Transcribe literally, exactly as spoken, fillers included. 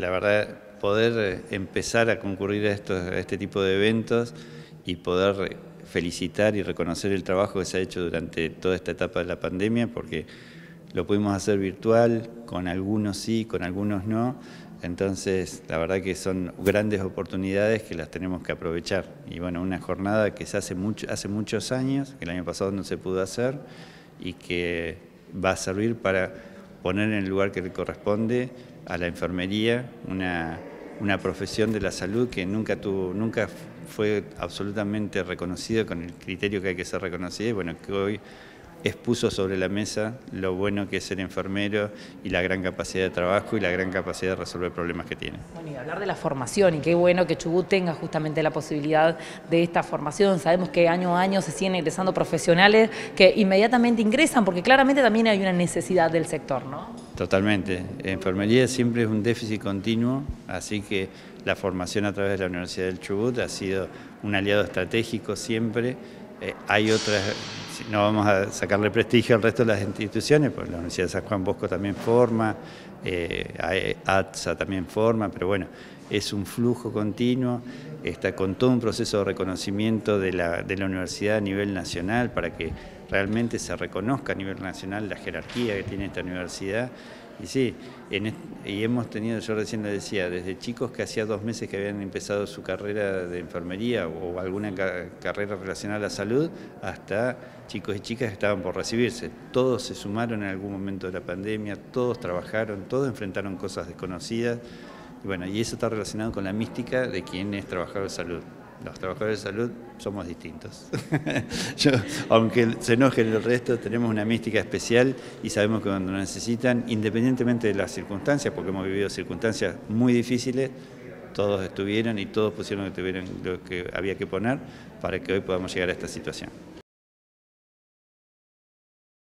la verdad, poder empezar a concurrir a, estos, a este tipo de eventos y poder felicitar y reconocer el trabajo que se ha hecho durante toda esta etapa de la pandemia, porque lo pudimos hacer virtual, con algunos sí, con algunos no. Entonces, la verdad que son grandes oportunidades que las tenemos que aprovechar. Y bueno, una jornada que se hace, mucho, hace muchos años, que el año pasado no se pudo hacer, y que va a servir para poner en el lugar que le corresponde a la enfermería, una, una profesión de la salud que nunca, tuvo, nunca fue absolutamente reconocida con el criterio que hay que ser reconocida, y bueno, que hoy expuso sobre la mesa lo bueno que es ser enfermero y la gran capacidad de trabajo y la gran capacidad de resolver problemas que tiene. Bueno, y hablar de la formación, y qué bueno que Chubut tenga justamente la posibilidad de esta formación. Sabemos que año a año se siguen ingresando profesionales que inmediatamente ingresan, porque claramente también hay una necesidad del sector, ¿no? Totalmente. Enfermería siempre es un déficit continuo, así que la formación a través de la Universidad del Chubut ha sido un aliado estratégico siempre. Eh, hay otras, no vamos a sacarle prestigio al resto de las instituciones, porque la Universidad de San Juan Bosco también forma, eh, A T S A también forma, pero bueno, es un flujo continuo, está con todo un proceso de reconocimiento de la, de la universidad a nivel nacional para que realmente se reconozca a nivel nacional la jerarquía que tiene esta universidad. Y sí, en este, y hemos tenido, yo recién lo decía, desde chicos que hacía dos meses que habían empezado su carrera de enfermería o alguna ca carrera relacionada a la salud, hasta chicos y chicas que estaban por recibirse. Todos se sumaron en algún momento de la pandemia, todos trabajaron, todos enfrentaron cosas desconocidas. Y bueno, y eso está relacionado con la mística de quién es trabajador de salud. Los trabajadores de salud somos distintos. Yo, aunque se enojen el resto, tenemos una mística especial y sabemos que cuando nos necesitan, independientemente de las circunstancias, porque hemos vivido circunstancias muy difíciles, todos estuvieron y todos pusieron lo que, tuvieron, lo que había que poner para que hoy podamos llegar a esta situación.